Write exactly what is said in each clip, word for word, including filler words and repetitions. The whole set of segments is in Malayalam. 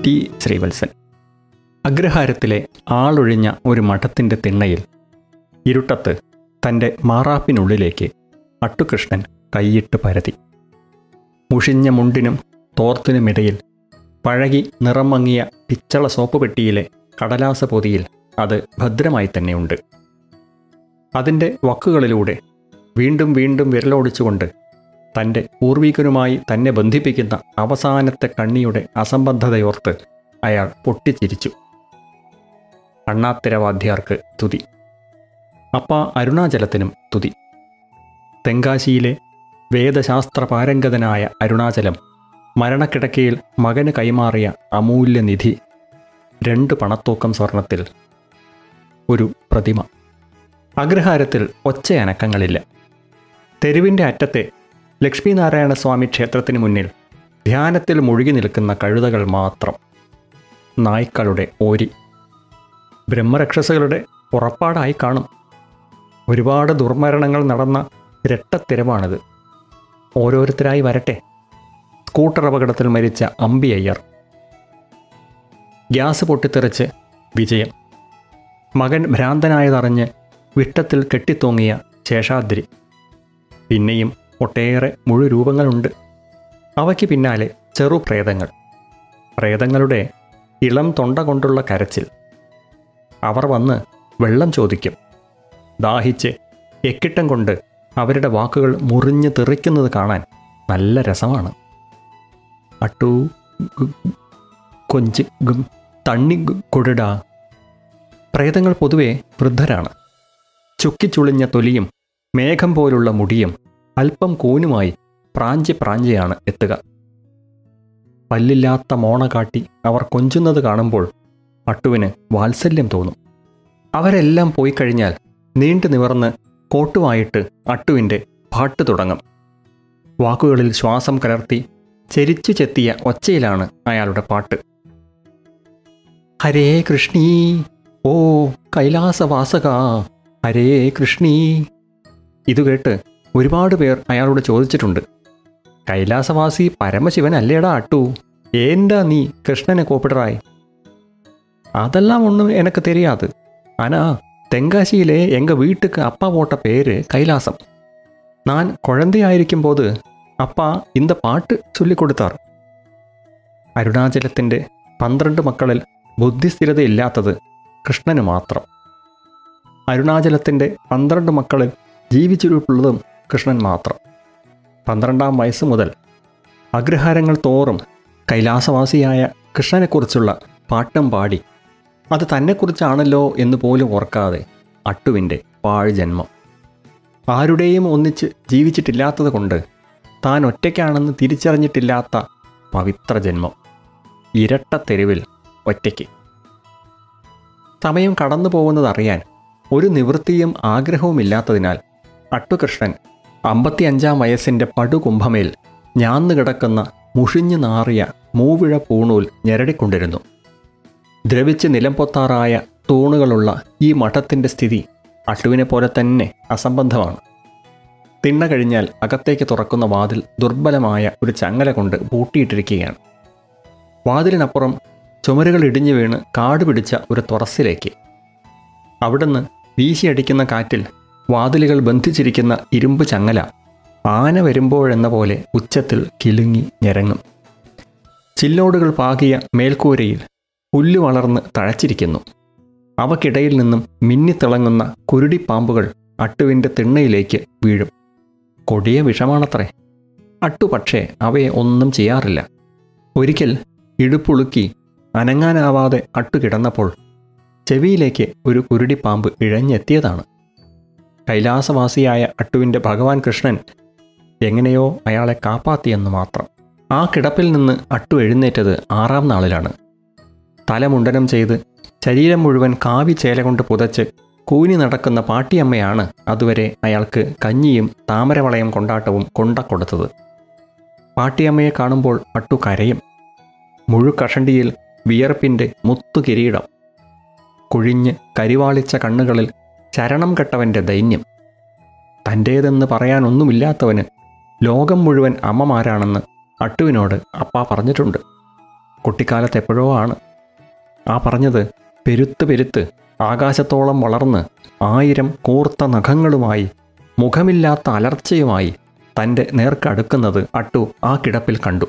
ടി ശ്രീവത്സൻ. അഗ്രഹാരത്തിലെ ആളൊഴിഞ്ഞ ഒരു മഠത്തിൻ്റെ തിണ്ണയിൽ ഇരുട്ടത്ത് തൻ്റെ മാറാപ്പിനുള്ളിലേക്ക് അട്ടുകൃഷ്ണൻ കൈയിട്ട് പരതി. മുഷിഞ്ഞ മുണ്ടിനും തോർത്തിനുമിടയിൽ പഴകി നിറം മങ്ങിയ പിച്ചള സോപ്പ് പെട്ടിയിലെ കടലാസ പൊതിയിൽ അത് ഭദ്രമായി തന്നെയുണ്ട്. അതിൻ്റെ വക്കുകളിലൂടെ വീണ്ടും വീണ്ടും വിരലോടിച്ചുകൊണ്ട് തൻ്റെ പൂർവികനുമായി തന്നെ ബന്ധിപ്പിക്കുന്ന അവസാനത്തെ കണ്ണിയുടെ അസംബന്ധതയോർത്ത് അയാൾ പൊട്ടിച്ചിരിച്ചു. അണ്ണാത്തിരവാദ്യാർക്ക് തുതി, അപ്പ അരുണാചലത്തിനും തുതി. തെങ്കാശിയിലെ വേദശാസ്ത്ര പാരംഗതനായ അരുണാചലം മരണക്കിടക്കയിൽ മകന് കൈമാറിയ അമൂല്യനിധി, രണ്ട് പണത്തൂക്കം സ്വർണത്തിൽ ഒരു പ്രതിമ. അഗ്രഹാരത്തിൽ ഒച്ചയനക്കങ്ങളില്ല. തെരുവിൻ്റെ അറ്റത്തെ ലക്ഷ്മീനാരായണസ്വാമി ക്ഷേത്രത്തിന് മുന്നിൽ ധ്യാനത്തിൽ മുഴുകി നിൽക്കുന്ന കഴുതകൾ മാത്രം. നായ്ക്കളുടെ ഓരി. ബ്രഹ്മരക്ഷസുകളുടെ പുറപ്പാടായി കാണും. ഒരുപാട് ദുർമരണങ്ങൾ നടന്ന ഇരട്ടത്തിരവാണിത്. ഓരോരുത്തരായി വരട്ടെ. സ്കൂട്ടർ അപകടത്തിൽ മരിച്ച അമ്പി അയ്യർ, ഗ്യാസ് പൊട്ടിത്തെറിച്ച് വിജയം, മകൻ ഭ്രാന്തനായതറിഞ്ഞ് വിട്ടത്തിൽ കെട്ടിത്തൂങ്ങിയ ശേഷാദ്രി. പിന്നെയും ഒട്ടേറെ മുഴുരൂപങ്ങളുണ്ട്. അവയ്ക്ക് പിന്നാലെ ചെറുപ്രേതങ്ങൾ. പ്രേതങ്ങളുടെ ഇളം തൊണ്ട കൊണ്ടുള്ള കരച്ചിൽ. അവർ വന്ന് വെള്ളം ചോദിക്കും. ദാഹിച്ച് എക്കിട്ടം കൊണ്ട് അവരുടെ വാക്കുകൾ മുറിഞ്ഞ് തെറിക്കുന്നത് കാണാൻ നല്ല രസമാണ്. അട്ടു കൊഞ്ച് തണ്ണി കൊടിടാ. പ്രേതങ്ങൾ പൊതുവെ വൃദ്ധരാണ്. ചുക്കിച്ചുളിഞ്ഞ തൊലിയും മേഘം പോലുള്ള മുടിയും അല്പം കൂനുമായി പ്രാഞ്ചി പ്രാഞ്ചിയാണ് എത്തുക. പല്ലില്ലാത്ത മോണ കാട്ടി അവർ കൊഞ്ചുന്നത് കാണുമ്പോൾ അട്ടുവിന് വാത്സല്യം തോന്നും. അവരെല്ലാം പോയി കഴിഞ്ഞാൽ നീണ്ടു നിവർന്ന് കോട്ടുമായിട്ട് അട്ടുവിൻ്റെ പാട്ട് തുടങ്ങും. വാക്കുകളിൽ ശ്വാസം കലർത്തി ചെരിച്ചു ചെത്തിയ ഒച്ചയിലാണ് അയാളുടെ പാട്ട്. ഹരേ കൃഷ്ണീ, ഓ കൈലാസവാസക, ഹരേ കൃഷ്ണീ. ഇതുകേട്ട് ഒരുപാട് പേർ അയാളോട് ചോദിച്ചിട്ടുണ്ട്, കൈലാസവാസി പരമശിവൻ അല്ലേടാ അട്ടു, ഏണ്ടാ നീ കൃഷ്ണനെ കോപ്പിടറായി? അതെല്ലാം ഒന്നും എനക്ക് தெரியாது. ആനാ തെങ്കാശിയിലെ എങ്ക വീട്ടുക്ക് അപ്പ പോട്ട പേര് കൈലാസം. ഞാൻ കുഴന്തയായിരിക്കുമ്പോത് അപ്പ ഇന്ത പാട്ട് ചൊല്ലിക്കൊടുത്താർ. അരുണാചലത്തിൻ്റെ പന്ത്രണ്ട് മക്കളിൽ ബുദ്ധിസ്ഥിരതയില്ലാത്തത് കൃഷ്ണന് മാത്രം. അരുണാചലത്തിൻ്റെ പന്ത്രണ്ട് മക്കളിൽ ജീവിച്ചിരിപ്പുള്ളതും കൃഷ്ണൻ മാത്രം. പന്ത്രണ്ടാം വയസ്സ് മുതൽ അഗ്രഹാരങ്ങൾ തോറും കൈലാസവാസിയായ കൃഷ്ണനെക്കുറിച്ചുള്ള പാട്ടും പാടി അത് തന്നെക്കുറിച്ചാണല്ലോ എന്ന് പോലും ഓർക്കാതെ അട്ടുവിൻ്റെ പാഴ്ജന്മം. ആരുടെയും ഒന്നിച്ച് ജീവിച്ചിട്ടില്ലാത്തത് കൊണ്ട് താൻ ഒറ്റയ്ക്കാണെന്ന് തിരിച്ചറിഞ്ഞിട്ടില്ലാത്ത പവിത്ര ജന്മം. ഇരട്ട തെരുവിൽ ഒറ്റയ്ക്ക്. സമയം കടന്നു പോകുന്നതറിയാൻ ഒരു നിവൃത്തിയും ആഗ്രഹവുമില്ലാത്തതിനാൽ അട്ടുകൃഷ്ണൻ അമ്പത്തിയഞ്ചാം വയസ്സിൻ്റെ പടുകുംഭമേൽ ഞാന്നു കിടക്കുന്ന മുഷിഞ്ഞു നാറിയ മൂവിഴ പൂണൂൽ ഞെരടിക്കൊണ്ടിരുന്നു. ദ്രവിച്ച് നിലംപൊത്താറായ തൂണുകളുള്ള ഈ മഠത്തിൻ്റെ സ്ഥിതി അട്ടുവിനെ പോലെ തന്നെ അസംബന്ധമാണ്. തിണ്ണ കഴിഞ്ഞാൽ അകത്തേക്ക് തുറക്കുന്ന വാതിൽ ദുർബലമായ ഒരു ചങ്ങല കൊണ്ട് പൂട്ടിയിട്ടിരിക്കുകയാണ്. വാതിലിനപ്പുറം ചുമരുകൾ ഇടിഞ്ഞു വീണ് കാട് പിടിച്ച ഒരു തുറസ്സിലേക്ക്. അവിടുന്ന് വീശിയടിക്കുന്ന കാറ്റിൽ വാതിലുകൾ ബന്ധിച്ചിരിക്കുന്ന ഇരുമ്പ് ചങ്ങല ആന വരുമ്പോഴെന്ന പോലെ ഉച്ചത്തിൽ കിലുങ്ങി ഞെരങ്ങും. ചില്ലോടുകൾ പാകിയ മേൽക്കൂരയിൽ പുല്ല് വളർന്ന് തഴച്ചിരിക്കുന്നു. അവക്കിടയിൽ നിന്നും മിന്നിത്തിളങ്ങുന്ന കുരുടിപ്പാമ്പുകൾ അട്ടുവിൻ്റെ തിണ്ണയിലേക്ക് വീഴും. കൊടിയ വിഷമാണത്രേ. അട്ടു പക്ഷേ അവയെ ഒന്നും ചെയ്യാറില്ല. ഒരിക്കൽ ഇടുപ്പുളുക്കി അനങ്ങാനാവാതെ അട്ടു കിടന്നപ്പോൾ ചെവിയിലേക്ക് ഒരു കുരുടിപ്പാമ്പ് ഇഴഞ്ഞെത്തിയതാണ്. കൈലാസവാസിയായ അട്ടുവിൻ്റെ ഭഗവാൻ കൃഷ്ണൻ എങ്ങനെയോ അയാളെ കാപ്പാത്തിയെന്ന് മാത്രം. ആ കിടപ്പിൽ നിന്ന് അട്ടു എഴുന്നേറ്റത് ആറാം നാളിലാണ്. തലമുണ്ടനം ചെയ്ത് ശരീരം മുഴുവൻ കാവി ചേല കൊണ്ട് പുതച്ച് കൂനി നടക്കുന്ന പാട്ടിയമ്മയാണ് അതുവരെ അയാൾക്ക് കഞ്ഞിയും താമരവളയം കൊണ്ടാട്ടവും കൊണ്ടക്കൊടുത്തത്. പാട്ടിയമ്മയെ കാണുമ്പോൾ അട്ടു കരയും. മുഴുക്കഷണ്ടിയിൽ വിയർപ്പിൻ്റെ മുത്തു കിരീടം, കുഴിഞ്ഞ് കരിവാളിച്ച കണ്ണുകളിൽ ചരണം കെട്ടവൻ്റെ ദൈന്യം. തൻ്റേതെന്ന് പറയാനൊന്നുമില്ലാത്തവന് ലോകം മുഴുവൻ അമ്മമാരാണെന്ന് അട്ടുവിനോട് അപ്പ പറഞ്ഞിട്ടുണ്ട്. കുട്ടിക്കാലത്ത് എപ്പോഴോ ആണ്. ആ പറഞ്ഞത് പെരുത്ത് പെരുത്ത് ആകാശത്തോളം വളർന്ന് ആയിരം കൂർത്ത നഖങ്ങളുമായി മുഖമില്ലാത്ത അലർച്ചയുമായി തൻ്റെ നേർക്കടുക്കുന്നത് അട്ടു ആ കിടപ്പിൽ കണ്ടു.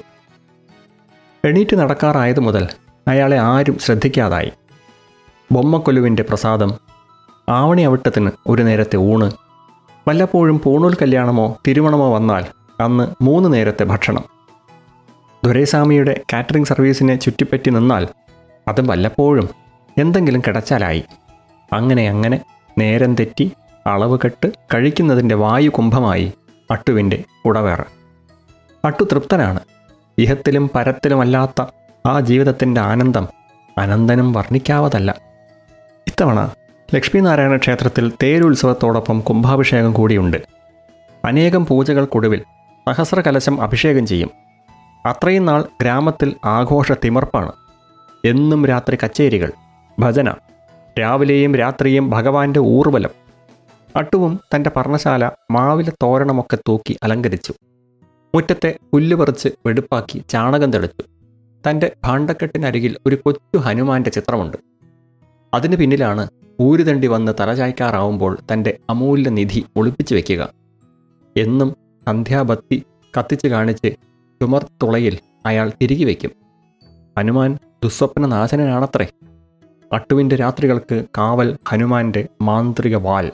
എണീറ്റ് നടക്കാറായതു മുതൽ അയാളെ ആരും ശ്രദ്ധിക്കാതായി. ബൊമ്മക്കൊലുവിൻ്റെ പ്രസാദം, ആവണി അവിട്ടത്തിന് ഒരു നേരത്തെ ഊണ്, വല്ലപ്പോഴും പൂണൂൽ കല്യാണമോ തിരുമണമോ വന്നാൽ അന്ന് മൂന്ന് നേരത്തെ ഭക്ഷണം. ദുരൈസ്വാമിയുടെ കാറ്ററിംഗ് സർവീസിനെ ചുറ്റിപ്പറ്റി നിന്നാൽ അതും വല്ലപ്പോഴും എന്തെങ്കിലും കിടച്ചാലായി. അങ്ങനെ അങ്ങനെ നേരം തെറ്റി അളവ് കെട്ട് കഴിക്കുന്നതിൻ്റെ വായുകുംഭമായി അട്ടുവിൻ്റെ കുടവേറ്. അട്ടു തൃപ്തനാണ്. ഇഹത്തിലും പരത്തിലുമല്ലാത്ത ആ ജീവിതത്തിൻ്റെ ആനന്ദം അനന്തനും വർണ്ണിക്കാവതല്ല. ഇത്തവണ ലക്ഷ്മീനാരായണ ക്ഷേത്രത്തിൽ തേരുത്സവത്തോടൊപ്പം കുംഭാഭിഷേകം കൂടിയുണ്ട്. അനേകം പൂജകൾക്കൊടുവിൽ സഹസ്രകലശം അഭിഷേകം ചെയ്യും. അത്രയും നാൾ ഗ്രാമത്തിൽ ആഘോഷ തിമർപ്പാണ്. എന്നും രാത്രി കച്ചേരികൾ, ഭജന, രാവിലെയും രാത്രിയും ഭഗവാന്റെ ഊർവലം. അട്ടുവും തൻ്റെ പർണശാല മാവിലെ തോരണമൊക്കെ തൂക്കി അലങ്കരിച്ചു. മുറ്റത്തെ പുല്ല് പറിച്ച് വെടുപ്പാക്കി ചാണകം തെളിച്ചു. തൻ്റെ ഭാണ്ഡക്കെട്ടിനരികിൽ ഒരു കൊച്ചു ഹനുമാന്റെ ചിത്രമുണ്ട്. അതിന് പിന്നിലാണ് ഊരുതണ്ടി വന്ന് തലചായ്ക്കാറാവുമ്പോൾ തൻ്റെ അമൂല്യ നിധി ഒളിപ്പിച്ചു വയ്ക്കുക. എന്നും സന്ധ്യാബത്തി കത്തിച്ചു കാണിച്ച് ചുമർത്തുളയിൽ അയാൾ തിരികെ വയ്ക്കും. ഹനുമാൻ ദുസ്വപ്നനാശനാണത്രേ. അട്ടുവിൻ്റെ രാത്രികൾക്ക് കാവൽ ഹനുമാന്റെ മാന്ത്രിക വാൽ.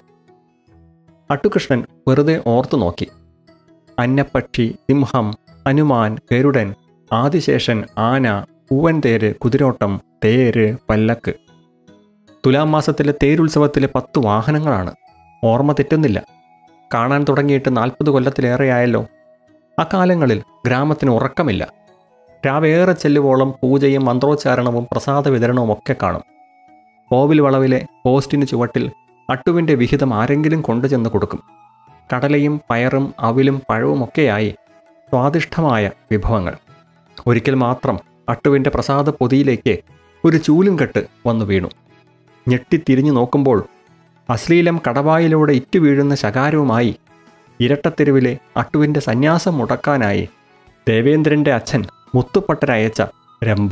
അട്ടുകൃഷ്ണൻ വെറുതെ ഓർത്തു നോക്കി. അന്നപ്പക്ഷി, സിംഹം, ഹനുമാൻ, ഗരുഡൻ, ആദിശേഷൻ, ആന, പൂവൻ തേര്, കുതിരോട്ടം, തേര്, പല്ലക്ക്. തുലാം മാസത്തിലെ തേരുത്സവത്തിലെ പത്ത് വാഹനങ്ങളാണ്. ഓർമ്മ തെറ്റുന്നില്ല. കാണാൻ തുടങ്ങിയിട്ട് നാൽപ്പത് കൊല്ലത്തിലേറെയായല്ലോ. അക്കാലങ്ങളിൽ ഗ്രാമത്തിന് ഉറക്കമില്ല. രാവേറെ ചെല്ലുവോളം പൂജയും മന്ത്രോച്ചാരണവും പ്രസാദ വിതരണവും ഒക്കെ കാണും. കോവിൽ വളവിലെ പോസ്റ്റിന് ചുവട്ടിൽ അട്ടുവിൻ്റെ വിഹിതം ആരെങ്കിലും കൊണ്ടുചെന്ന് കൊടുക്കും. കടലയും പയറും അവിലും പഴവുമൊക്കെയായി സ്വാദിഷ്ടമായ വിഭവങ്ങൾ. ഒരിക്കൽ മാത്രം അട്ടുവിൻ്റെ പ്രസാദ പൊതിയിലേക്ക് ഒരു ചൂലും കെട്ട് വന്നു വീണു. ഞെട്ടിത്തിരിഞ്ഞു നോക്കുമ്പോൾ അശ്ലീലം കടവായിലൂടെ ഇറ്റുവീഴുന്ന ശകാരവുമായി ഇരട്ടത്തെരുവിലെ അട്ടുവിൻ്റെ സന്യാസം മുടക്കാനായി ദേവേന്ദ്രൻ്റെ അച്ഛൻ മുത്തുപ്പട്ടരയച്ച രംഭ.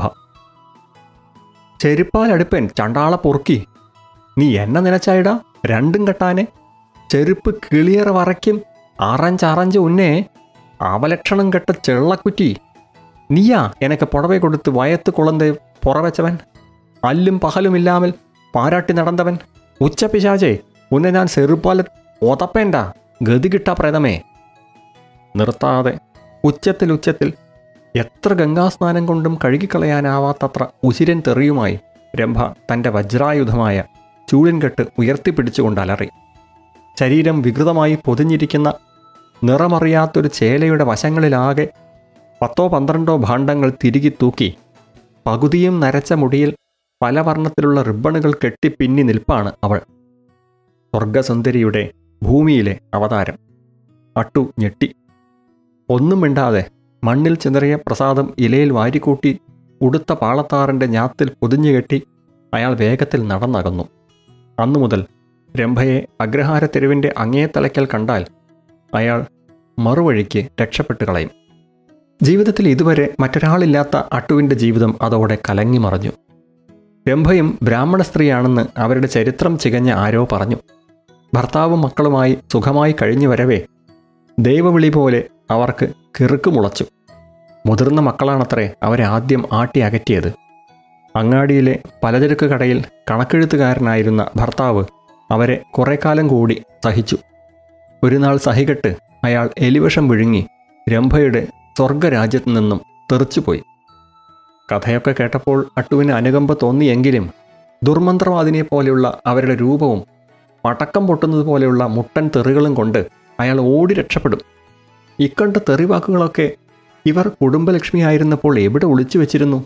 ചെരുപ്പാലടുപ്പൻ ചണ്ടാള പൊറുക്കി, നീ എന്നെ നിലച്ചായിടാ രണ്ടും കെട്ടാനെ, ചെരുപ്പ് കിളിയറ വറയ്ക്കും അറഞ്ചറഞ്ച് ഉന്നേ, അവലക്ഷണം കെട്ട ചെള്ളക്കുറ്റി, നീയാ എനക്ക് പുടവെ കൊടുത്ത് വയത്ത് കുളന്ത് പുറവെച്ചവൻ, അല്ലും പകലുമില്ലാമൽ പാരാട്ടി നടന്നവൻ, ഉച്ചപ്പിശാചേ ഉന്നെ ഞാൻ ചെറുപ്പാല ഒതപ്പേണ്ട ഗതി കിട്ടാ പ്രേതമേ. നിർത്താതെ ഉച്ചത്തിൽ ഉച്ചത്തിൽ എത്ര ഗംഗാസ്നാനം കൊണ്ടും കഴുകിക്കളയാനാവാത്തത്ര ഉശിരൻ തെറിയുമായി രംഭ തൻ്റെ വജ്രായുധമായ ചൂഴിൻകെട്ട് ഉയർത്തിപ്പിടിച്ചുകൊണ്ട് അലറി. ശരീരം വികൃതമായി പൊതിഞ്ഞിരിക്കുന്ന നിറമറിയാത്തൊരു ചേലയുടെ വശങ്ങളിലാകെ പത്തോ പന്ത്രണ്ടോ ഭാണ്ഡങ്ങൾ തിരികെ തൂക്കി പകുതിയും നരച്ച മുടിയിൽ പല വർണ്ണത്തിലുള്ള റിബണുകൾ കെട്ടിപ്പിന്നി നിൽപ്പാണ് അവൾ. സ്വർഗസുന്ദരിയുടെ ഭൂമിയിലെ അവതാരം. അട്ടു ഞെട്ടി. ഒന്നും മിണ്ടാതെ മണ്ണിൽ ചിതറിയ പ്രസാദം ഇലയിൽ വാരിക്കൂട്ടി ഉടുത്ത പാളത്താറിൻ്റെ ഞാത്തിൽ പൊതിഞ്ഞുകെട്ടി അയാൾ വേഗത്തിൽ നടന്നകന്നു. അന്നു മുതൽ രംഭയെ അഗ്രഹാരത്തെരുവിൻ്റെ അങ്ങേത്തലയ്ക്കൽ കണ്ടാൽ അയാൾ മറുവഴിക്ക് രക്ഷപ്പെട്ടു കളയും. ജീവിതത്തിൽ ഇതുവരെ മറ്റൊരാളില്ലാത്ത അട്ടുവിൻ്റെ ജീവിതം അതോടെ കലങ്ങി മറഞ്ഞു. രംഭയും ബ്രാഹ്മണ സ്ത്രീയാണെന്ന് അവരുടെ ചരിത്രം ചികഞ്ഞ ആരോ പറഞ്ഞു. ഭർത്താവും മക്കളുമായി സുഖമായി കഴിഞ്ഞു വരവേ ദൈവവിളി പോലെ അവർക്ക് കിറുക്ക് മുളച്ചു. മുതിർന്ന മക്കളാണത്രേ അവരെ ആദ്യം ആട്ടി അകറ്റിയത്. അങ്ങാടിയിലെ പലചരക്ക് കടയിൽ കണക്കെഴുത്തുകാരനായിരുന്ന ഭർത്താവ് അവരെ കുറേ കാലം കൂടി സഹിച്ചു. ഒരു നാൾ സഹികെട്ട് അയാൾ എലിവിഷം വിഴുങ്ങി രംഭയുടെ സ്വർഗരാജ്യത്തു നിന്നും തെറിച്ചുപോയി. കഥയൊക്കെ കേട്ടപ്പോൾ അട്ടുവിന് അനുകമ്പ തോന്നിയെങ്കിലും ദുർമന്ത്രവാദിനെ പോലെയുള്ള അവരുടെ രൂപവും പടക്കം പൊട്ടുന്നത് പോലെയുള്ള മുട്ടൻ തെറികളും കൊണ്ട് അയാൾ ഓടി രക്ഷപ്പെടും. ഇക്കണ്ട തെറിവാക്കുകളൊക്കെ ഇവർ കുടുംബലക്ഷ്മിയായിരുന്നപ്പോൾ എവിടെ ഒളിച്ചു വെച്ചിരുന്നു?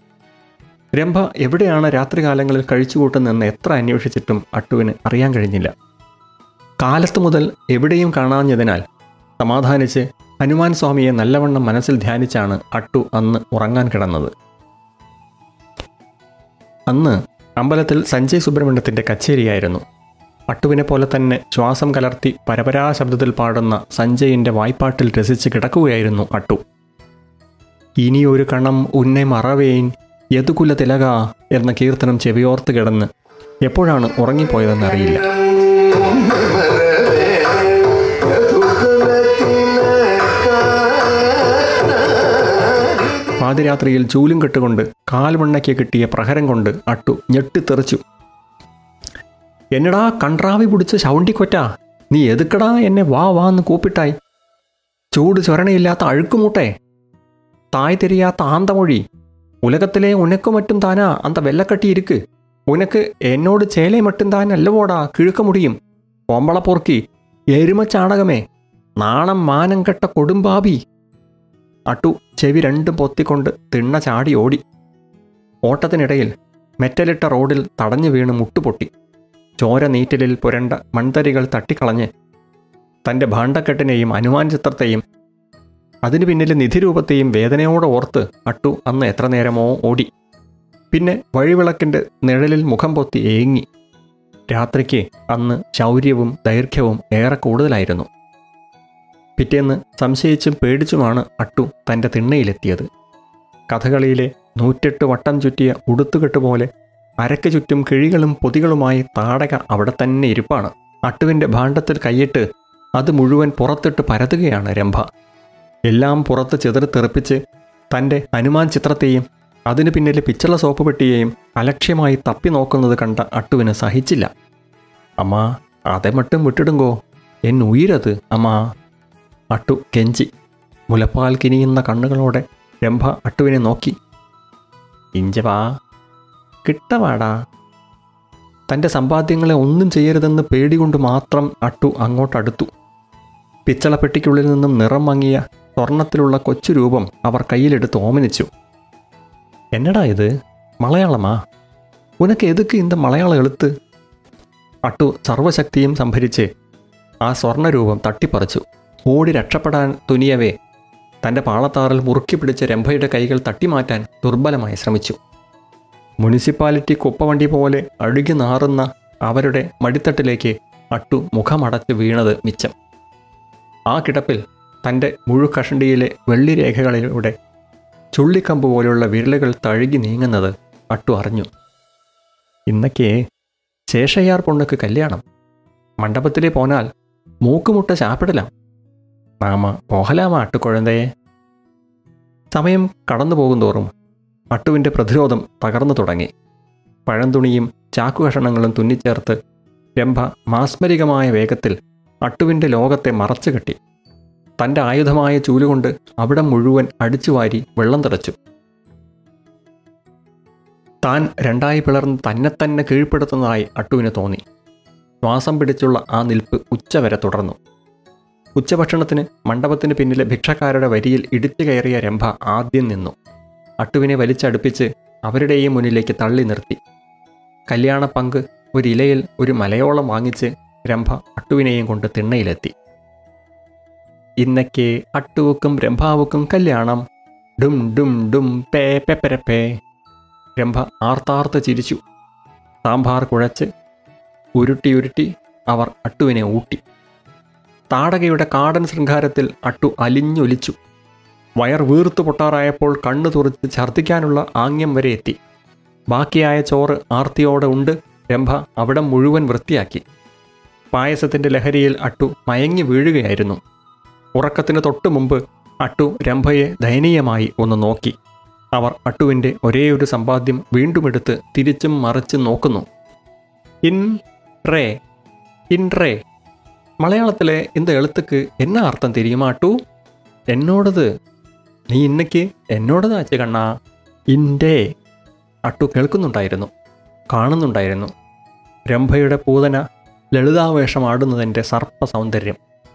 രംഭ എവിടെയാണ് രാത്രികാലങ്ങളിൽ കഴിച്ചുകൂട്ടുന്നതെന്ന് എത്ര അന്വേഷിച്ചിട്ടും അട്ടുവിന് അറിയാൻ കഴിഞ്ഞില്ല. കാലത്ത് മുതൽ എവിടെയും കാണാഞ്ഞതിനാൽ സമാധാനിച്ച് ഹനുമാൻ സ്വാമിയെ നല്ലവണ്ണം മനസ്സിൽ ധ്യാനിച്ചാണ് അട്ടു അന്ന് ഉറങ്ങാൻ കിടന്നത്. അന്ന് അമ്പലത്തിൽ സഞ്ജയ് സുബ്രഹ്മണ്യത്തിൻ്റെ കച്ചേരിയായിരുന്നു. അട്ടുവിനെ പോലെ തന്നെ ശ്വാസം കലർത്തി പരപരാ ശബ്ദത്തിൽ പാടുന്ന സഞ്ജയിൻ്റെ വായ്പാട്ടിൽ രസിച്ച് കിടക്കുകയായിരുന്നു അട്ടു. ഇനിയൊരു കണം ഉന്നെ മറവേൻ യദുകുല തിലക എന്ന കീർത്തനം ചെവിയോർത്ത് കിടന്ന് എപ്പോഴാണ് ഉറങ്ങിപ്പോയതെന്നറിയില്ല. പാതിരാത്രിയിൽ ചൂലും കെട്ടുകൊണ്ട് കാൽവണ്ണയ്ക്ക് കിട്ടിയ പ്രഹരം കൊണ്ട് അട്ടു ഞെട്ടിത്തെറിച്ചു. എന്നടാ കൺട്രാവി പിടിച്ച് ശൗണ്ടിക്കൊറ്റാ, നീ എതുക്കടാ എന്നെ വാ വാന്ന് കൂപ്പിട്ടായി? ചൂട് ചൊരണയില്ലാത്ത അഴുക്കുമൂട്ടെ, തായ് തിരിയാത്ത ആന്തമൊഴി, ഉലകത്തിലെ ഉനക്ക് മറ്റും താനാ അന്ത വെല്ലക്കട്ടിയിരിക്ക്, ഉനക്ക് എന്നോട് ചേലേ മറ്റും താനല്ലവോടാ കിഴുക്ക മുടിയും, ഓമ്പളപ്പൊറുക്കി എരുമച്ചാണകമേ, നാണം മാനം കെട്ട കൊടുമ്പാബി. അട്ടു ചെവി രണ്ടും പൊത്തിക്കൊണ്ട് തിണ്ണ ചാടി ഓടി. ഓട്ടത്തിനിടയിൽ മെറ്റലിട്ട റോഡിൽ തടഞ്ഞു വീണ് മുട്ടുപൊട്ടി. ചോര നീറ്റലിൽ പുരണ്ട മൺതരികൾ തട്ടിക്കളഞ്ഞ് തൻ്റെ ഭാണ്ഡക്കെട്ടിനെയും ഹനുമാൻ ചിത്രത്തെയും അതിനു പിന്നിലെ നിധിരൂപത്തെയും വേദനയോടെ ഓർത്ത് അട്ടു അന്ന് എത്ര നേരമോ ഓടി. പിന്നെ വഴിവിളക്കിൻ്റെ നിഴലിൽ മുഖം പൊത്തി ഏങ്ങി. രാത്രിക്ക് അന്ന് ശൗര്യവും ദൈർഘ്യവും ഏറെ കൂടുതലായിരുന്നു. പിറ്റേന്ന് സംശയിച്ചും പേടിച്ചുമാണ് അട്ടു തൻ്റെ തിണ്ണയിലെത്തിയത്. കഥകളിയിലെ നൂറ്റെട്ട് വട്ടം ചുറ്റിയ ഉടുത്തുകെട്ടുപോലെ അരക്ക് ചുറ്റും കിഴികളും പൊതികളുമായി താടക അവിടെ തന്നെ ഇരിപ്പാണ്. അട്ടുവിൻ്റെ ഭാണ്ഡത്തിൽ കൈയിട്ട് അത് മുഴുവൻ പുറത്തിട്ട് പരതുകയാണ് രംഭ. എല്ലാം പുറത്ത് ചിതറിത്തെറിപ്പിച്ച് തൻ്റെ ഹനുമാൻ ചിത്രത്തെയും അതിനു പിന്നിലെ പിച്ചള സോപ്പ് പെട്ടിയെയും അലക്ഷ്യമായി തപ്പി നോക്കുന്നത് കണ്ട അട്ടുവിന് സഹിച്ചില്ല. അമ്മാ, അതേ മട്ടും വിട്ടിടുങ്കോ, എൻ ഉയിരത് അമ്മാ. അട്ടു കെഞ്ചി. മുലപ്പാൽ കിനിയുന്ന കണ്ണുകളോടെ രംഭ അട്ടുവിനെ നോക്കി. ഇഞ്ചവാ, കിട്ടവാടാ. തൻ്റെ സമ്പാദ്യങ്ങളെ ഒന്നും ചെയ്യരുതെന്ന് പേടികൊണ്ട് മാത്രം അട്ടു അങ്ങോട്ടടുത്തു. പിച്ചളപ്പെട്ടിക്കുള്ളിൽ നിന്നും നിറം മങ്ങിയ സ്വർണത്തിലുള്ള കൊച്ചു രൂപം അവർ കയ്യിലെടുത്ത് ഓമനിച്ചു. എന്നടാ ഇത്, മലയാളമാ? ഉനക്ക് എതുക്ക് ഇന്ത മലയാള എളുത്ത്? അട്ടു സർവശക്തിയും സംഭരിച്ച് ആ സ്വർണ്ണരൂപം തട്ടിപ്പറിച്ചു. ഓടി രക്ഷപ്പെടാൻ തുനിയവേ തൻ്റെ പാളത്താറിൽ മുറുക്കി പിടിച്ച രംഭയുടെ കൈകൾ തട്ടിമാറ്റാൻ ദുർബലമായി ശ്രമിച്ചു. മുനിസിപ്പാലിറ്റി കുപ്പവണ്ടി പോലെ അഴുകി നാറുന്ന അവരുടെ മടിത്തട്ടിലേക്ക് അട്ടു മുഖമടച്ച് വീണത് മിച്ചം. ആ കിടപ്പിൽ തൻ്റെ മുഴുക്കഷണ്ടിയിലെ വെള്ളിരേഖകളിലൂടെ ചുള്ളിക്കമ്പ് പോലുള്ള വിരലുകൾ തഴുകി നീങ്ങുന്നത് അട്ടു അറിഞ്ഞു. ഇന്നൊക്കെ ശേഷയ്യാർ പൊണ്ണുക്ക് കല്യാണം. മണ്ഡപത്തിലേ പോനാൽ മൂക്കുമുട്ട ചാപ്പിടലാം. നാമ പോഹലാമ അട്ടുകുഴന്തയെ. സമയം കടന്നു പോകുന്തോറും അട്ടുവിൻ്റെ പ്രതിരോധം തകർന്നു തുടങ്ങി. പഴന്തുണിയും ചാക്കുകഷണങ്ങളും തുന്നിച്ചേർത്ത് രംഭ മാസ്മരികമായ വേഗത്തിൽ അട്ടുവിൻ്റെ ലോകത്തെ മറച്ചു കെട്ടി. തൻ്റെ ആയുധമായ ചൂലുകൊണ്ട് അവിടം മുഴുവൻ അടിച്ചുവാരി വെള്ളം തിളച്ചു. താൻ രണ്ടായി പിളർന്ന് തന്നെ തന്നെ കീഴ്പ്പെടുത്തുന്നതായി അട്ടുവിന് തോന്നി. ശ്വാസം പിടിച്ചുള്ള ആ നിൽപ്പ് ഉച്ചവരെ തുടർന്നു. ഉച്ചഭക്ഷണത്തിന് മണ്ഡപത്തിന് പിന്നിലെ ഭിക്ഷക്കാരുടെ വരിയിൽ ഇടിച്ചു കയറിയ രംഭ ആദ്യം നിന്നു. അട്ടുവിനെ വലിച്ചടുപ്പിച്ച് അവരുടെയും മുന്നിലേക്ക് തള്ളി നിർത്തി. കല്യാണ പങ്ക് ഒരിലയിൽ ഒരു മലയോളം വാങ്ങിച്ച് രംഭ അട്ടുവിനെയും കൊണ്ട് തിണ്ണയിലെത്തി. ഇന്നൊക്കെ അട്ടുവുക്കും രംഭാവുക്കും കല്യാണം, ഡും ഡും ഡും പേ പെപ്പരപ്പേ. രംഭ ആർത്താർത്ത് ചിരിച്ചു. സാമ്പാർ കുഴച്ച് ഉരുട്ടി ഉരുട്ടി അവർ അട്ടുവിനെ ഊട്ടി. താടകയുടെ കാടൻ ശൃംഗാരത്തിൽ അട്ടു അലിഞ്ഞൊലിച്ചു. വയർ വീർത്തു പൊട്ടാറായപ്പോൾ കണ്ണു തുറച്ച് ഛർദ്ദിക്കാനുള്ള ആംഗ്യം വരെ എത്തി. ബാക്കിയായ ചോറ് ആർത്തിയോടെ ഉണ്ട് രംഭ അവിടം മുഴുവൻ വൃത്തിയാക്കി. പായസത്തിൻ്റെ ലഹരിയിൽ അട്ടു മയങ്ങി വീഴുകയായിരുന്നു. ഉറക്കത്തിന് തൊട്ടു മുമ്പ് അട്ടു രംഭയെ ദയനീയമായി ഒന്ന് നോക്കി. അവർ അട്ടുവിൻ്റെ ഒരേയൊരു സമ്പാദ്യം വീണ്ടും എടുത്ത് തിരിച്ചും മറിച്ചും നോക്കുന്നു. ഇൻ റേ ഇൻ റേ. മലയാളത്തിലെ இந்த எழுத்துக்கு என்ன അർത്ഥം தெரியுமா അട്ടു? എന്നോടത്. നീ ഇന്നയ്ക്ക് എന്നോടതാച്ച് കണ്ണാ. ഇൻ്റെ. അട്ടു കേൾക്കുന്നുണ്ടായിരുന്നു, കാണുന്നുണ്ടായിരുന്നു. രംഭയുടെ പൂതന ലളിതാവേഷമാടുന്നതിൻ്റെ സർപ്പ സൗന്ദര്യം.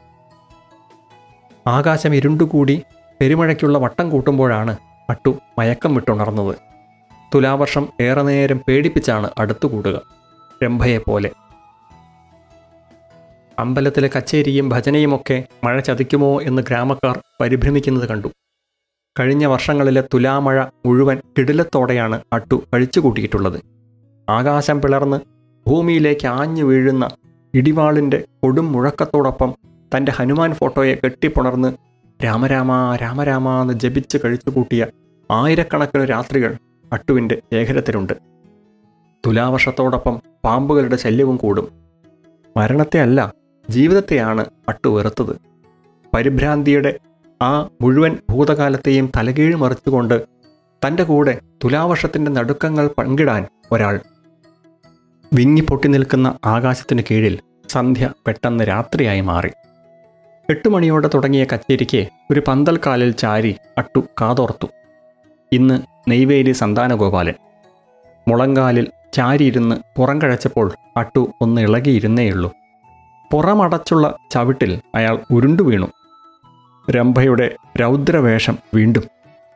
ആകാശം ഇരുണ്ടുകൂടി പെരുമഴയ്ക്കുള്ള വട്ടം കൂട്ടുമ്പോഴാണ് അട്ടു മയക്കം വിട്ടുണർന്നത്. തുലാവർഷം ഏറെ നേരം പേടിപ്പിച്ചാണ് അടുത്തുകൂടുക, രംഭയെപ്പോലെ. അമ്പലത്തിലെ കച്ചേരിയും ഭജനയുമൊക്കെ മഴ ചതിക്കുമോ എന്ന് ഗ്രാമക്കാർ പരിഭ്രമിക്കുന്നത് കണ്ടു. കഴിഞ്ഞ വർഷങ്ങളിലെ തുലാമഴ മുഴുവൻ കിടിലത്തോടെയാണ് അട്ടു കഴിച്ചുകൂട്ടിയിട്ടുള്ളത്. ആകാശം പിളർന്ന് ഭൂമിയിലേക്ക് ആഞ്ഞു വീഴുന്ന ഇടിവാളിൻ്റെ കൊടും മുഴക്കത്തോടൊപ്പം തൻ്റെ ഹനുമാൻ ഫോട്ടോയെ കെട്ടിപ്പുണർന്ന് രാമരാമ രാമരാമ എന്ന് ജപിച്ച് കഴിച്ചു കൂട്ടിയ ആയിരക്കണക്കിന് രാത്രികൾ അട്ടുവിൻ്റെ ശേഖരത്തിലുണ്ട്. തുലാവർഷത്തോടൊപ്പം പാമ്പുകളുടെ ശല്യവും കൂടും. മരണത്തെ അല്ല, ജീവിതത്തെയാണ് അട്ടു വെറുത്തത്. പരിഭ്രാന്തിയുടെ ആ മുഴുവൻ ഭൂതകാലത്തെയും തലകീഴ് മറിച്ചുകൊണ്ട് തൻ്റെ കൂടെ തുലാവർഷത്തിൻ്റെ നടുക്കങ്ങൾ പങ്കിടാൻ ഒരാൾ. വിങ്ങിപ്പൊട്ടി നിൽക്കുന്ന ആകാശത്തിന് കീഴിൽ സന്ധ്യ പെട്ടെന്ന് രാത്രിയായി മാറി. എട്ട് മണിയോടെ തുടങ്ങിയ കച്ചേരിക്ക് ഒരു പന്തൽക്കാലിൽ ചാരി അട്ടു കാതോർത്തു. ഇന്ന് നെയ്വേലി സന്താനഗോപാലൻ. മുളങ്കാലിൽ ചാരിയിരുന്ന് പുറം കഴച്ചപ്പോൾ അട്ടു ഒന്ന് ഇളകിയിരുന്നേയുള്ളൂ. പുറമടച്ചുള്ള ചവിട്ടിൽ അയാൾ ഉരുണ്ടു വീണു. രംഭയുടെ രൗദ്രവേഷം വീണ്ടും.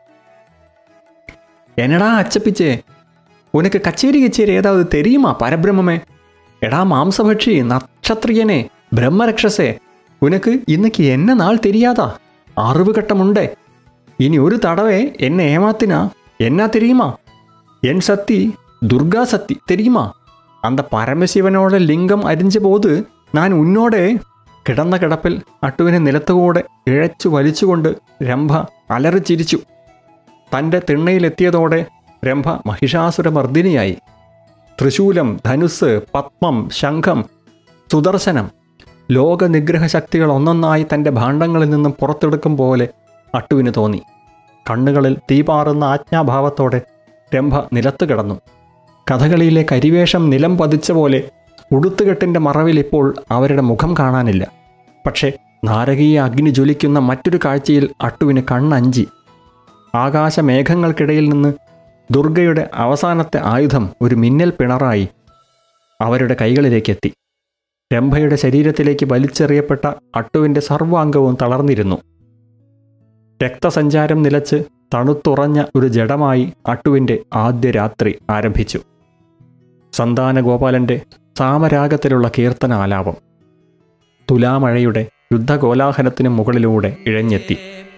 എന്നടാ അച്ചപ്പിച്ചേ, ഉനക്ക് കച്ചേരി കച്ചേരി ഏതാവത് തെരിയുമാ പരബ്രഹ്മമേ? എടാ മാംസഭക്ഷി നക്ഷത്രിയനെ ബ്രഹ്മരക്ഷസേ, ഉനക്ക് ഇന്നക്ക് എന്നെ നാൾ തെരിയാതാ? അറിവ് കെട്ടമുണ്ടേ. ഇനി ഒരു തടവേ എന്നെ ഏമാത്തിനാ എന്നാ തെരിയുമാ? എൻ സത്തി ദുർഗാ സത്തി തെരിയുമാ? അന്ത പരമശിവനോட ലിംഗം അരിഞ്ഞു പോത് ഞാൻ ഉന്നോടെ. കിടന്ന കിടപ്പിൽ അട്ടുവിനെ നിലത്തുകൂടെ ഇഴച്ചു വലിച്ചുകൊണ്ട് രംഭ അലറി ചിരിച്ചു. തൻ്റെ തിണ്ണയിലെത്തിയതോടെ രംഭ മഹിഷാസുരമർദ്ദിനിയായി. ത്രിശൂലം, ധനുസ്, പത്മം, ശംഖം, സുദർശനം, ലോകനിഗ്രഹ ശക്തികൾ ഒന്നൊന്നായി തൻ്റെ ഭാണ്ഡങ്ങളിൽ നിന്നും പുറത്തെടുക്കും പോലെ അട്ടുവിന് തോന്നി. കണ്ണുകളിൽ തീപാറുന്ന ആജ്ഞാഭാവത്തോടെ രംഭ നിലത്തു കിടന്നു. കഥകളിയിലെ കരിവേഷം നിലം പതിച്ച പോലെ ഉടുത്തുകെട്ടിൻ്റെ മറവിൽ ഇപ്പോൾ അവരുടെ മുഖം കാണാനില്ല. പക്ഷേ നാരകീയ അഗ്നി ജ്വലിക്കുന്ന മറ്റൊരു കാഴ്ചയിൽ അട്ടുവിന് കണ്ണഞ്ചി. ആകാശമേഘങ്ങൾക്കിടയിൽ നിന്ന് ദുർഗയുടെ അവസാനത്തെ ആയുധം ഒരു മിന്നൽ പിണറായി അവരുടെ കൈകളിലേക്കെത്തി. രംഭയുടെ ശരീരത്തിലേക്ക് വലിച്ചെറിയപ്പെട്ട അട്ടുവിൻ്റെ സർവാംഗവും തളർന്നിരുന്നു. രക്തസഞ്ചാരം നിലച്ച് തണുത്തുറഞ്ഞ ഒരു ജഡമായി അട്ടുവിൻ്റെ ആദ്യ രാത്രി ആരംഭിച്ചു. സന്താനഗോപാലൻ്റെ സാമരാഗത്തിലുള്ള കീർത്തന ആലാപം തുലാമഴയുടെ യുദ്ധകോലാഹലത്തിനു മുകളിലൂടെ ഇഴഞ്ഞെത്തി.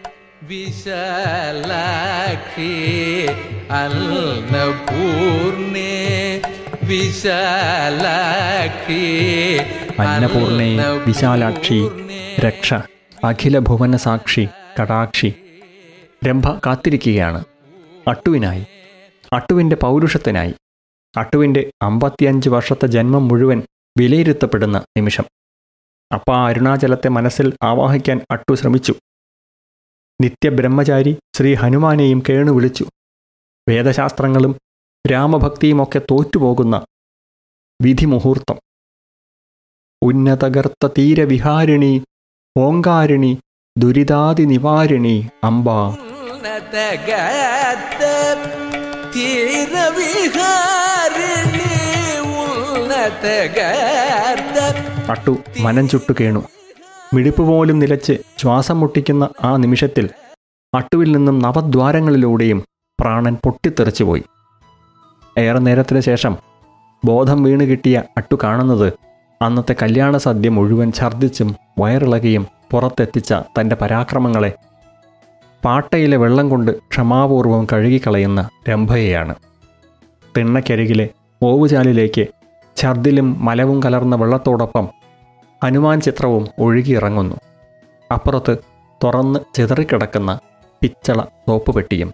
വിശാലാക്ഷി അന്നപൂർണേ വിശാലാക്ഷി അന്നപൂർണേ വിശാലാക്ഷി രക്ഷ അഖില ഭുവന സാക്ഷി കടാക്ഷി. രംഭ കാത്തിരിക്കുകയാണ് അട്ടുവിനായി, അട്ടുവിൻ്റെ പൗരുഷത്തിനായി. അട്ടുവിൻ്റെ അമ്പത്തിയഞ്ച് വർഷത്തെ ജന്മം മുഴുവൻ വിലയിരുത്തപ്പെടുന്ന നിമിഷം. അപ്പാ അരുണാചലത്തെ മനസ്സിൽ ആവാഹിക്കാൻ അട്ടു ശ്രമിച്ചു. നിത്യബ്രഹ്മചാരി ശ്രീ ഹനുമാനെയും കേണു വിളിച്ചു. വേദശാസ്ത്രങ്ങളും രാമഭക്തിയുമൊക്കെ തോറ്റുപോകുന്ന വിധിമുഹൂർത്തം. ഉന്നതഗർത്ത തീരവിഹാരിണി ഓങ്കാരിണി ദുരിതാതി നിവാരിണി അംബ. അട്ടു മനം ചുട്ടു കേണു. മിടിപ്പ് പോലും നിലച്ച് ശ്വാസം മുട്ടിക്കുന്ന ആ നിമിഷത്തിൽ അട്ടുവിൽ നിന്നും നവദ്വാരങ്ങളിലൂടെയും പ്രാണൻ പൊട്ടിത്തെറിച്ചുപോയി. ഏറെ നേരത്തിന് ശേഷം ബോധം വീണ് കിട്ടിയ അട്ടു കാണുന്നത് അന്നത്തെ കല്യാണ സദ്യ മുഴുവൻ ഛർദ്ദിച്ചും വയറിളകിയും പുറത്തെത്തിച്ച തൻ്റെ പരാക്രമങ്ങളെ പാട്ടയിലെ വെള്ളം കൊണ്ട് ക്ഷമാപൂർവം കഴുകിക്കളയുന്ന രംഭയെയാണ്. തിണ്ണക്കരികിലെ ഓവുചാലിലേക്ക് ഛർദിലും മലവും കലർന്ന വെള്ളത്തോടൊപ്പം ഹനുമാൻ ചിത്രവും ഒഴുകിയിറങ്ങുന്നു. അപ്പുറത്ത് തുറന്ന് ചിതറിക്കിടക്കുന്ന പിച്ചള സോപ്പ് പെട്ടിയും.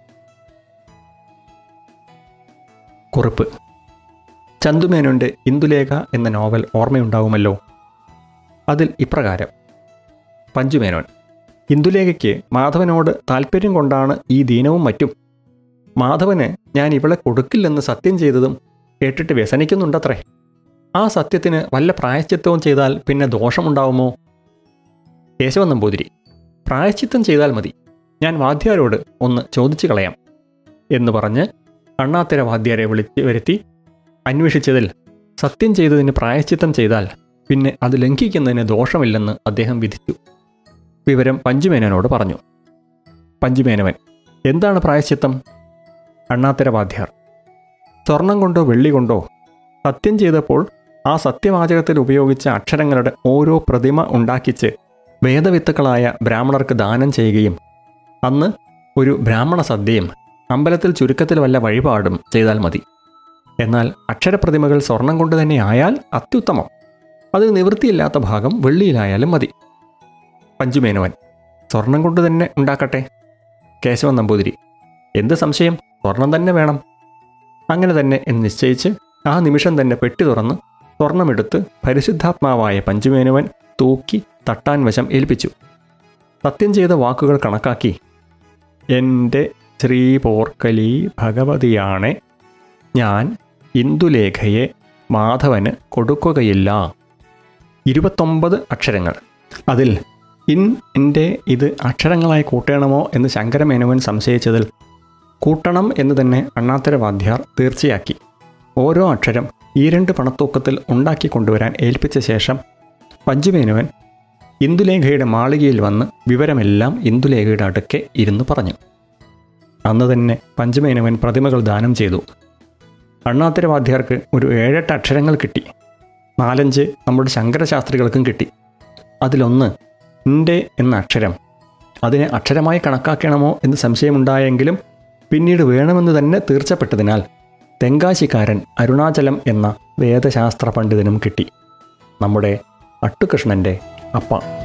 കുറിപ്പ്: ചന്തുമേനോൻ്റെ ഇന്ദുലേഖ എന്ന നോവൽ ഓർമ്മയുണ്ടാവുമല്ലോ. അതിൽ ഇപ്രകാരം: പഞ്ചുമേനോൻ: ഇന്ദുലേഖയ്ക്ക് മാധവനോട് താല്പര്യം കൊണ്ടാണ് ഈ ദീനവും മറ്റും. മാധവന് ഞാൻ ഇവളെ കൊടുക്കില്ലെന്ന് സത്യം ചെയ്തതും കേട്ടിട്ട് വ്യസനിക്കുന്നുണ്ടത്രേ. ആ സത്യത്തിന് വല്ല പ്രായശ്ചിത്തവും ചെയ്താൽ പിന്നെ ദോഷമുണ്ടാവുമോ? കേശവൻ നമ്പൂതിരി: പ്രായശ്ചിത്തം ചെയ്താൽ മതി, ഞാൻ വാദ്യാരോട് ഒന്ന് ചോദിച്ചു കളയാം എന്ന് പറഞ്ഞ് അണ്ണാത്തിര വാദ്യാരെ വിളിച്ച് വരുത്തി അന്വേഷിച്ചതിൽ സത്യം ചെയ്തതിന് പ്രായശ്ചിത്തം ചെയ്താൽ പിന്നെ അത് ലംഘിക്കുന്നതിന് ദോഷമില്ലെന്ന് അദ്ദേഹം വിധിച്ചു. വിവരം പഞ്ചുമേനോനോട് പറഞ്ഞു. പഞ്ചുമേനവൻ: എന്താണ് പ്രായശ്ചിത്തം? അണ്ണാത്തിര വാദ്യാർ: സ്വർണം കൊണ്ടോ വെള്ളി കൊണ്ടോ സത്യം ചെയ്തപ്പോൾ ആ സത്യവാചകത്തിൽ ഉപയോഗിച്ച അക്ഷരങ്ങളുടെ ഓരോ പ്രതിമ ഉണ്ടാക്കിച്ച് വേദവിത്തുക്കളായ ബ്രാഹ്മണർക്ക് ദാനം ചെയ്യുകയും അന്ന് ഒരു ബ്രാഹ്മണ സദ്യയും അമ്പലത്തിൽ ചുരുക്കത്തിൽ വല്ല വഴിപാടും ചെയ്താൽ മതി. എന്നാൽ അക്ഷരപ്രതിമകൾ സ്വർണം കൊണ്ട് തന്നെ ആയാൽ അത്യുത്തമം. അതിന് നിവൃത്തിയില്ലാത്ത ഭാഗം വെള്ളിയിലായാലും മതി. പഞ്ചുമേനോൻ: സ്വർണം കൊണ്ട് തന്നെ ഉണ്ടാക്കട്ടെ. കേശവൻ നമ്പൂതിരി: എന്ത് സംശയം, സ്വർണം തന്നെ വേണം. അങ്ങനെ തന്നെ എന്ന് നിശ്ചയിച്ച് ആ നിമിഷം തന്നെ പെട്ടി തുറന്ന് സ്വർണമെടുത്ത് പരിശുദ്ധാത്മാവായ പഞ്ചുമേനോൻ തൂക്കി തട്ടാൻ വശം ഏൽപ്പിച്ചു. സത്യം ചെയ്ത വാക്കുകൾ കണക്കാക്കി: എൻ്റെ ശ്രീ പോർക്കലി ഭഗവതിയാണെ, ഞാൻ ഇന്ദുലേഖയെ മാധവന് കൊടുക്കുകയില്ല. ഇരുപത്തൊമ്പത് അക്ഷരങ്ങൾ. അതിൽ ഇൻ എൻ്റെ ഇത് അക്ഷരങ്ങളായി കൂട്ടണമോ എന്ന് ശങ്കരമേനോൻ സംശയിച്ചതിൽ കൂട്ടണം എന്ന് തന്നെ അണ്ണാത്തര വാദ്യാർ തീർച്ചയാക്കി. ഓരോ അക്ഷരം ഈ രണ്ട് പണത്തൂക്കത്തിൽ ഉണ്ടാക്കി കൊണ്ടുവരാൻ ഏൽപ്പിച്ച ശേഷം പഞ്ചുമേനോൻ ഇന്ദുലേഖയുടെ മാളികയിൽ വന്ന് വിവരമെല്ലാം ഇന്ദുലേഖയുടെ അടുക്കെ ഇരുന്ന് പറഞ്ഞു. അന്ന് തന്നെ പഞ്ചുമേനോൻ പ്രതിമകൾ ദാനം ചെയ്തു. അണ്ണാത്തര വാദ്യാർക്ക് ഒരു ഏഴെട്ട് അക്ഷരങ്ങൾ കിട്ടി. നാലഞ്ച് നമ്മുടെ ശങ്കരശാസ്ത്രികൾക്കും കിട്ടി. അതിലൊന്ന് ൻ്റെ എന്ന അക്ഷരം. അതിനെ അക്ഷരമായി കണക്കാക്കണമോ എന്ന് സംശയമുണ്ടായെങ്കിലും പിന്നീട് വേണമെന്ന് തന്നെ തീർച്ചപ്പെട്ടതിനാൽ തെങ്കാശിക്കാരൻ അരുണാചലം എന്ന വേദശാസ്ത്ര പണ്ഡിതനും കിട്ടി. നമ്മുടെ അട്ടുകൃഷ്ണൻ്റെ അപ്പ.